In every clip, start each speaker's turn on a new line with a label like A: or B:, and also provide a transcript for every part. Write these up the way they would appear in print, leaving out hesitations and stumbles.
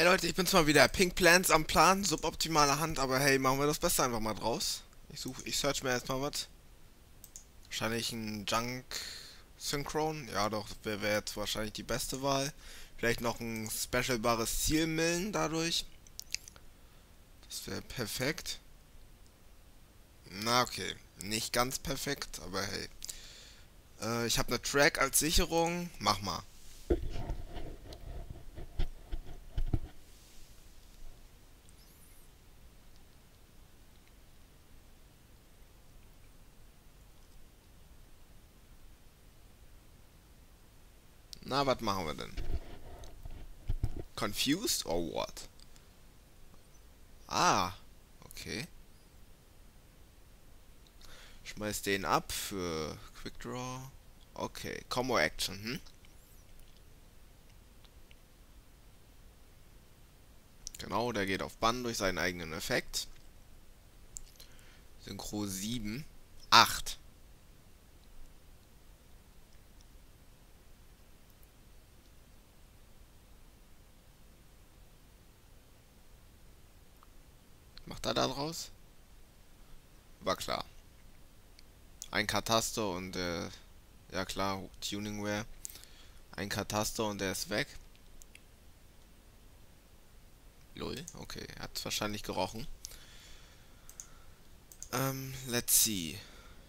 A: Leute, ich bin zwar wieder Pink Plants am Plan, suboptimale Hand, aber hey, machen wir das Beste einfach mal draus. Ich search mir erstmal was. Wahrscheinlich ein Junk Synchron. Ja doch, wäre jetzt wahrscheinlich die beste Wahl. Vielleicht noch ein specialbares Zielmillen dadurch. Das wäre perfekt. Na okay, nicht ganz perfekt, aber hey. Ich habe eine Track als Sicherung. Mach mal. Na, was machen wir denn? Confused or what? Ah, okay. Schmeiß den ab für Quick Draw. Okay, Combo Action, hm? Genau, der geht auf Bann durch seinen eigenen Effekt. Synchro 7. 8. Macht er da draus? War klar. Ein Kataster und der... Ja klar, Tuningware. Ein Kataster und der ist weg. Lol, okay. Hat's wahrscheinlich gerochen. Let's see.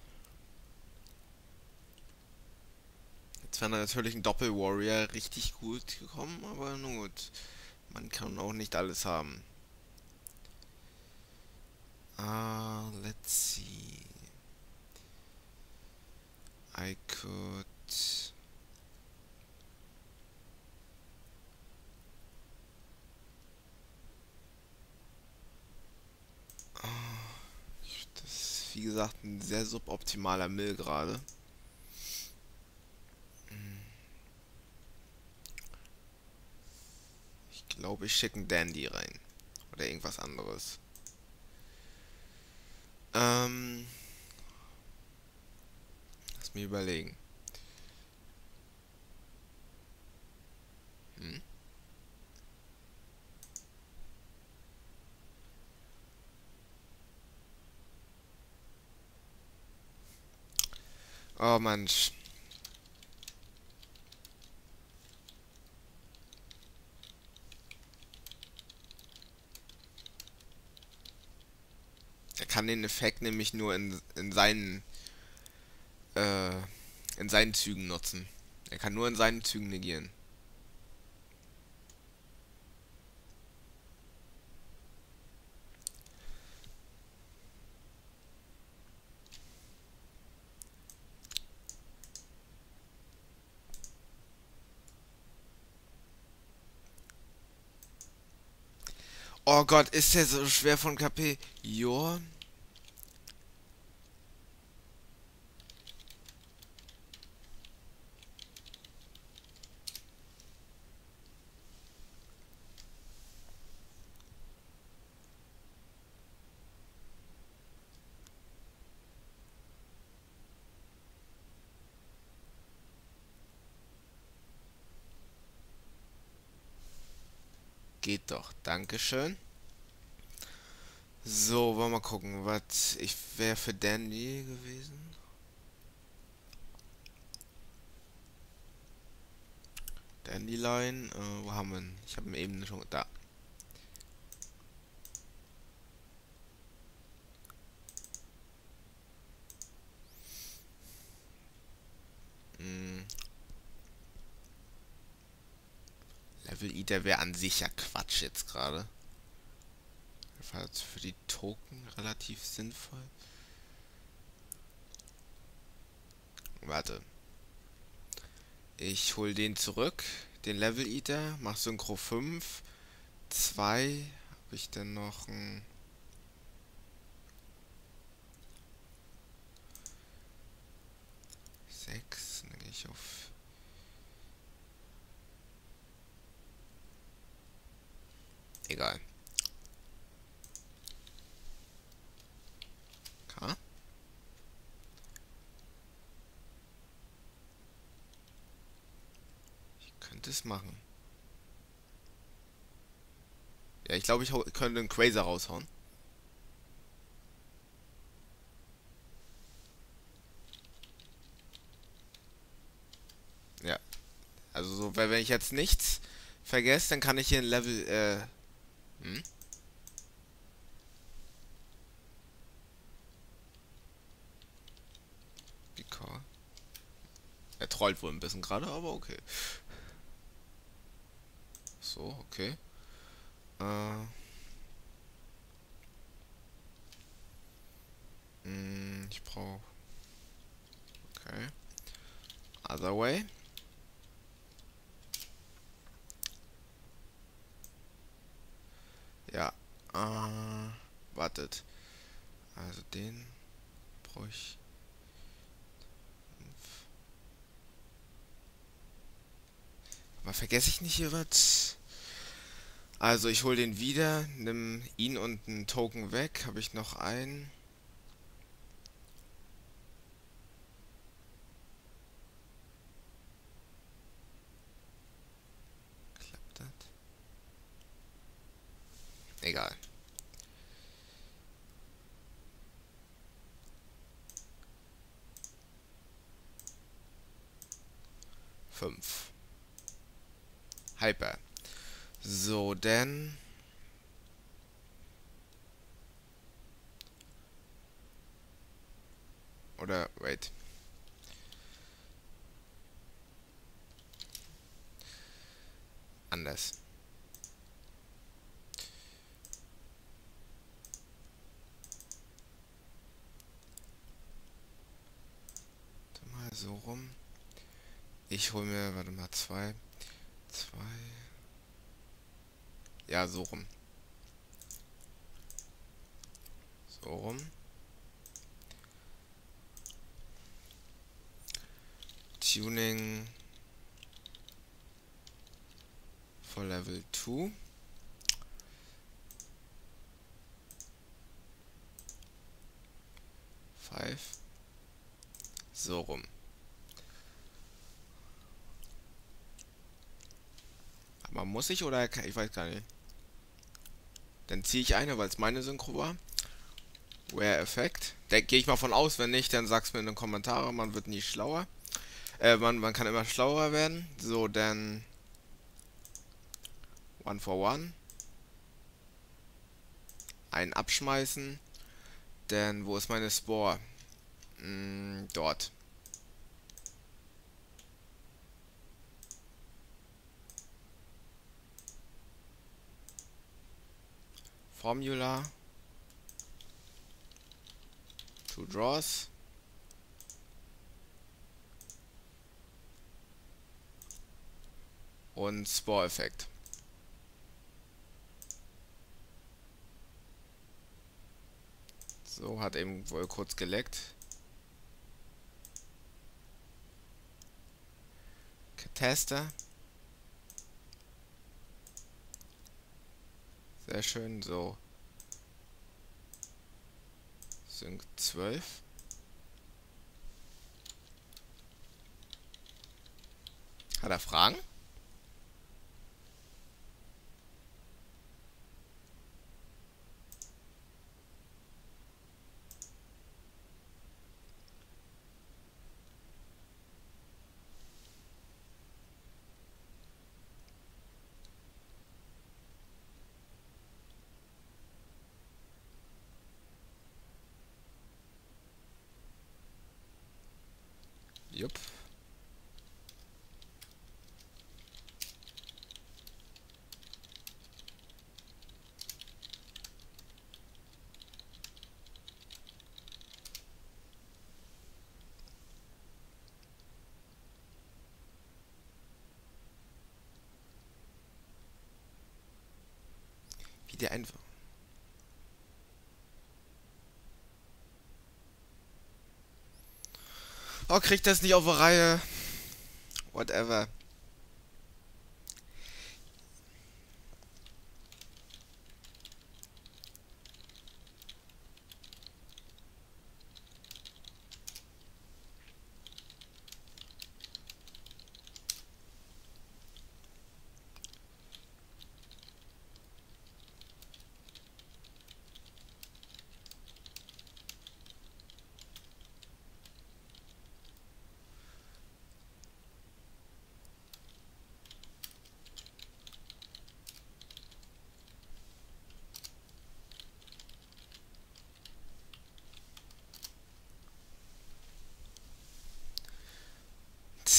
A: Jetzt wäre natürlich ein Doppel-Warrior richtig gut gekommen, aber nun gut. Man kann auch nicht alles haben. Let's see. I could... Das ist, wie gesagt, ein sehr suboptimaler Mill gerade. Ich glaube, ich schicke einen Dandy rein. Oder irgendwas anderes. Lass mich überlegen. Hm? Oh Mensch. Er kann den Effekt nämlich nur äh, in seinen Zügen nutzen. Er kann nur in seinen Zügen negieren. Oh Gott, ist der so schwer von KP? Joa. Geht doch. Dankeschön. So, wollen wir mal gucken, was ich wäre für Dandy gewesen. Dandelion, wo haben wir ihn? Ich habe ihn eben schon da. Hm, Level Eater wäre an sich ja Quatsch jetzt gerade. Jedenfalls für die Token relativ sinnvoll. Warte. Ich hol den zurück, den Level Eater, mach Synchro 5. 2. Habe ich denn noch ein... 6. Dann gehe ich auf... Egal. K. Ich könnte es machen. Ja, ich glaube, könnte einen Quasar raushauen. Ja, also so, weil wenn ich jetzt nichts vergesse, dann kann ich hier ein Level, hm? Because. Er trollt wohl ein bisschen gerade, aber okay. So, okay. Äh, ich brauche. Okay. Other way. Ja. Wartet. Also den brauche ich. Aber vergesse ich nicht hier was? Also ich hole den wieder, nimm ihn und einen Token weg. Habe ich noch einen? Klappt das? Egal. 5. Hyper. So, denn. Oder, wait. Anders. Mal so rum. Ich hole mir, warte mal, zwei. Ja, so rum. So rum. Tuning for Level 2. 5. So rum. Aber muss ich oder ich weiß gar nicht. Dann ziehe ich eine, weil es meine Synchro war. Rare Effekt. Da gehe ich mal von aus, wenn nicht, dann sag's mir in den Kommentaren, man wird nie schlauer. Man kann immer schlauer werden. So, dann One for One. Einen abschmeißen. Denn wo ist meine Spore? Dort. Formula. 2 Draws. Und Spore-Effekt. So, hat eben wohl kurz geleckt. Caster. Sehr schön, so. Sync 12. Hat er Fragen? Jupp. Wie der einfach. Oh, kriegt das nicht auf die Reihe. Whatever.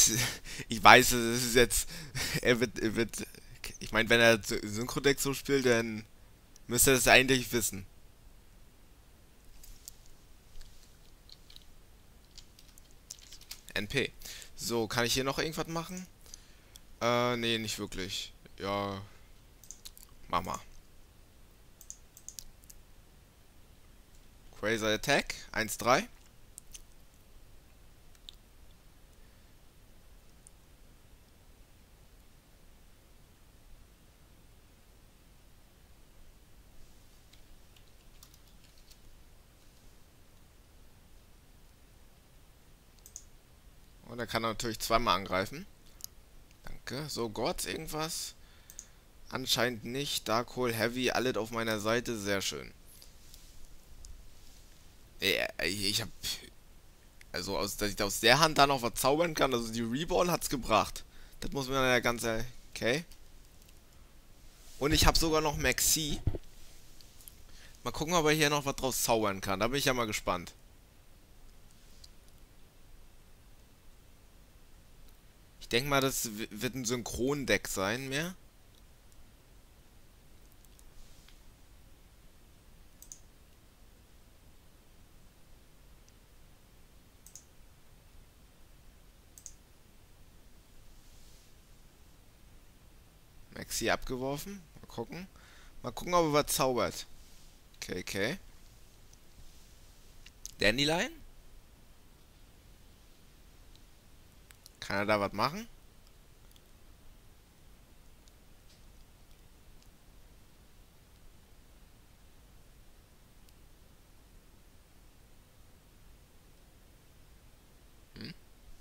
A: ich weiß, es ist jetzt, er wird, ich meine, wenn er Synchrodeck so spielt, dann müsste er es eigentlich wissen. NP. So, kann ich hier noch irgendwas machen? Nee, nicht wirklich. Ja, mach mal. Quasar Attack, 1-3. Und er kann natürlich zweimal angreifen. Danke. So, Gott, irgendwas? Anscheinend nicht. Darkhold, Heavy, alles auf meiner Seite. Sehr schön. Ich hab... Also, dass ich aus der Hand da noch was zaubern kann. Also, die Reborn hat's gebracht. Das muss man ja ganz... Okay. Und ich habe sogar noch Maxi. Mal gucken, ob er hier noch was draus zaubern kann. Da bin ich ja mal gespannt. Ich denke mal, das wird ein Synchrondeck sein mehr. Maxi abgeworfen. Mal gucken. Mal gucken, ob er was zaubert. Okay, okay. Dandelion? Kann er da was machen? Hm?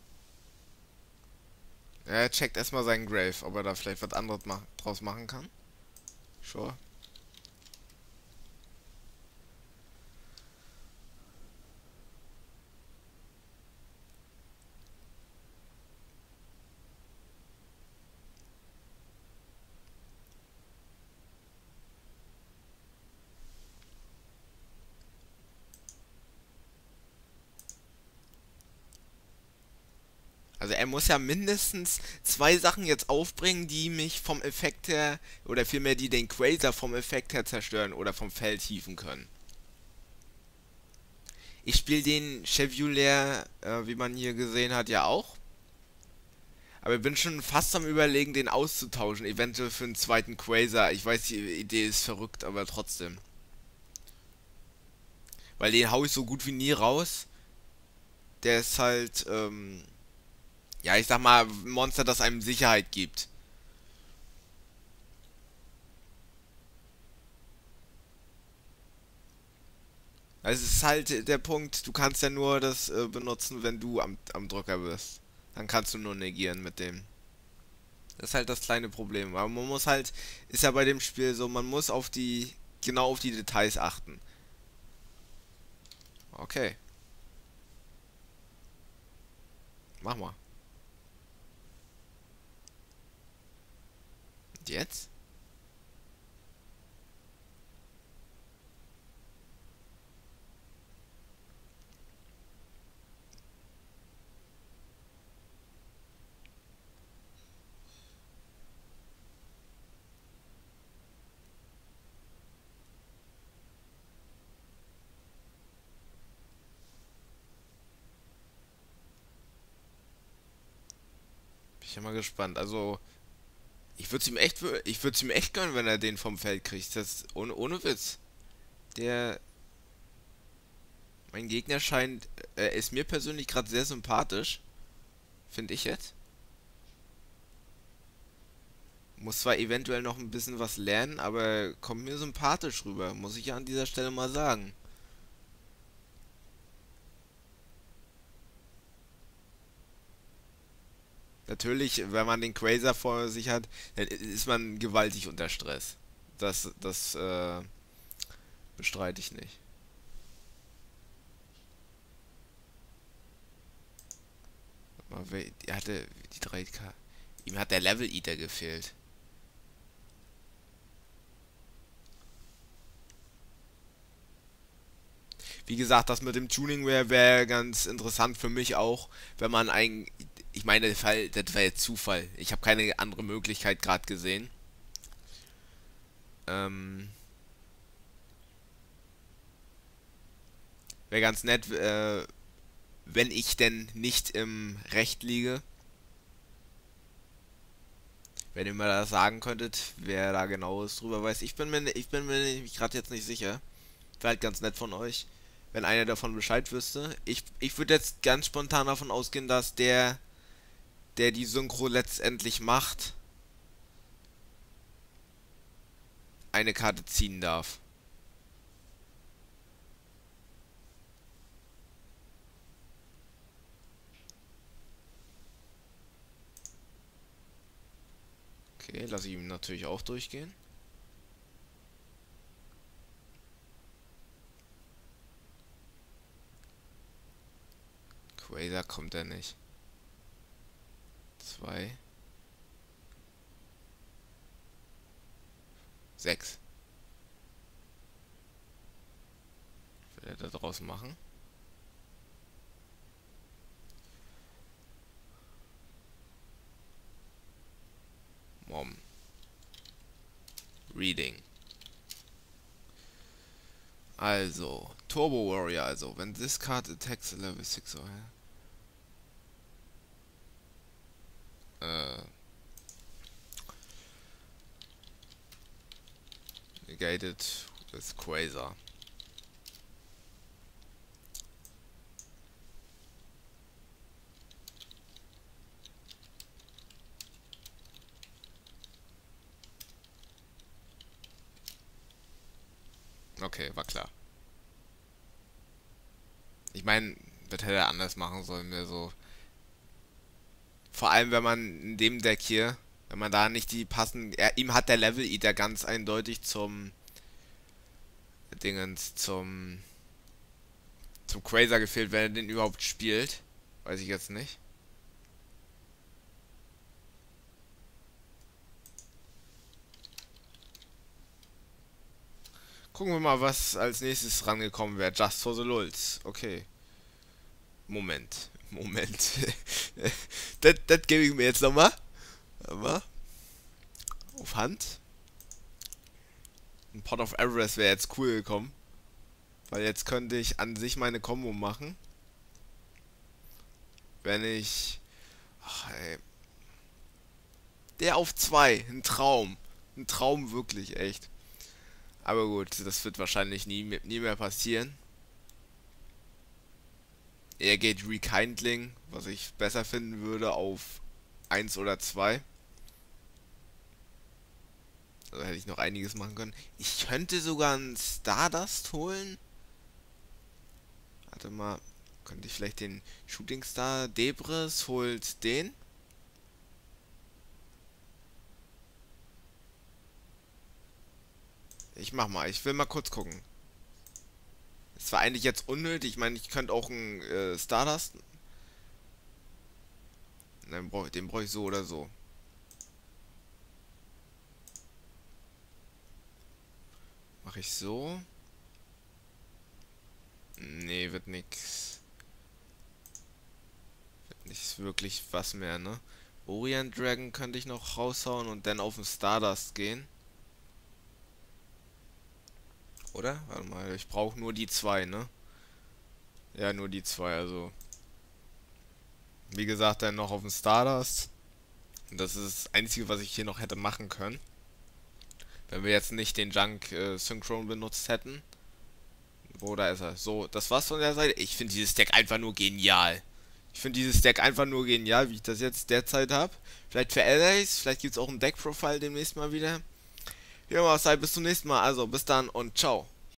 A: Er checkt erstmal seinen Grave, ob er da vielleicht was anderes draus machen kann. Sure. Also er muss ja mindestens zwei Sachen jetzt aufbringen, die mich vom Effekt her, oder vielmehr die den Quasar vom Effekt her zerstören oder vom Feld hieven können. Ich spiele den Chevalier, wie man hier gesehen hat, ja auch. Aber ich bin schon fast am Überlegen, den auszutauschen, eventuell für einen zweiten Quasar. Ich weiß, die Idee ist verrückt, aber trotzdem. Weil den hau ich so gut wie nie raus. Der ist halt, ja, ich sag mal, ein Monster, das einem Sicherheit gibt. Also es ist halt der Punkt, du kannst ja nur das benutzen, wenn du am Drücker bist. Dann kannst du nur negieren mit dem. Das ist halt das kleine Problem. Aber man muss halt, ist ja bei dem Spiel so, man muss auf die, genau auf die Details achten. Okay, mach mal. Und jetzt? Bin ich ja mal gespannt. Also, ich würde es ihm echt gönnen, wenn er den vom Feld kriegt. Das ohne Witz. Der, mein Gegner scheint, ist mir persönlich gerade sehr sympathisch. Finde ich jetzt. Muss zwar eventuell noch ein bisschen was lernen, aber kommt mir sympathisch rüber, muss ich ja an dieser Stelle mal sagen. Natürlich, wenn man den Quasar vor sich hat, dann ist man gewaltig unter Stress. Das bestreite ich nicht. Aber er hatte die 3K. Ihm hat der Level Eater gefehlt. Wie gesagt, das mit dem Tuning wäre ganz interessant für mich auch, wenn man ein... ich meine, das war jetzt Zufall. Ich habe keine andere Möglichkeit gerade gesehen. Ähm, Wäre ganz nett, wenn ich denn nicht im Recht liege. Wenn ihr mir das sagen könntet, wer da genaues drüber weiß. Ich bin mir gerade jetzt nicht sicher. Wäre halt ganz nett von euch, wenn einer davon Bescheid wüsste. Ich würde jetzt ganz spontan davon ausgehen, dass der die Synchro letztendlich macht, eine Karte ziehen darf. Okay, lasse ich ihm natürlich auch durchgehen. Quasar kommt er nicht. 2. 6. Was will er da draus machen? Mom. Reading. Also, Turbo Warrior, also, when this card attacks a level 6 or higher. Negated with Quasar. Okay, war klar. Ich meine, das hätte er anders machen sollen, mir so. Vor allem, wenn man in dem Deck hier, wenn man da nicht die passenden. Ihm hat der Level Eater ganz eindeutig zum Dingens, zum Quasar gefehlt, wenn er den überhaupt spielt. Weiß ich jetzt nicht. Gucken wir mal, was als nächstes rangekommen wäre. Just for the Lulz. Okay. Moment. Das gebe ich mir jetzt nochmal. Aber auf Hand. Ein Pot of Everest wäre jetzt cool gekommen. Weil jetzt könnte ich an sich meine Combo machen. Wenn ich... Ach, ey. Der auf 2. Ein Traum. Ein Traum wirklich, echt. Aber gut, das wird wahrscheinlich nie mehr passieren. Er geht Rekindling, was ich besser finden würde, auf 1 oder 2. Also hätte ich noch einiges machen können. Ich könnte sogar einen Stardust holen. Warte mal, könnte ich vielleicht den Shooting Star Debris holt den. Ich mach mal, ich will mal kurz gucken. Es war eigentlich jetzt unnötig. Ich meine, ich könnte auch einen Stardust. Den brauche ich so oder so. Mache ich so. Nee, wird nix. Wird nicht wirklich was mehr, ne? Orient Dragon könnte ich noch raushauen und dann auf den Stardust gehen. Oder? Warte mal, ich brauche nur die 2, ne? Ja, nur die 2, also. Wie gesagt, dann noch auf den Stardust. Und das ist das Einzige, was ich hier noch hätte machen können. Wenn wir jetzt nicht den Junk Synchron benutzt hätten. Wo, da ist er. So, das war's von der Seite. Ich finde dieses Deck einfach nur genial. Ich finde dieses Deck einfach nur genial, wie ich das jetzt derzeit habe. Vielleicht verändere ich es. Vielleicht gibt es auch ein Deck-Profile demnächst mal wieder. Ja, mal, bis zum nächsten Mal. Also, bis dann und ciao.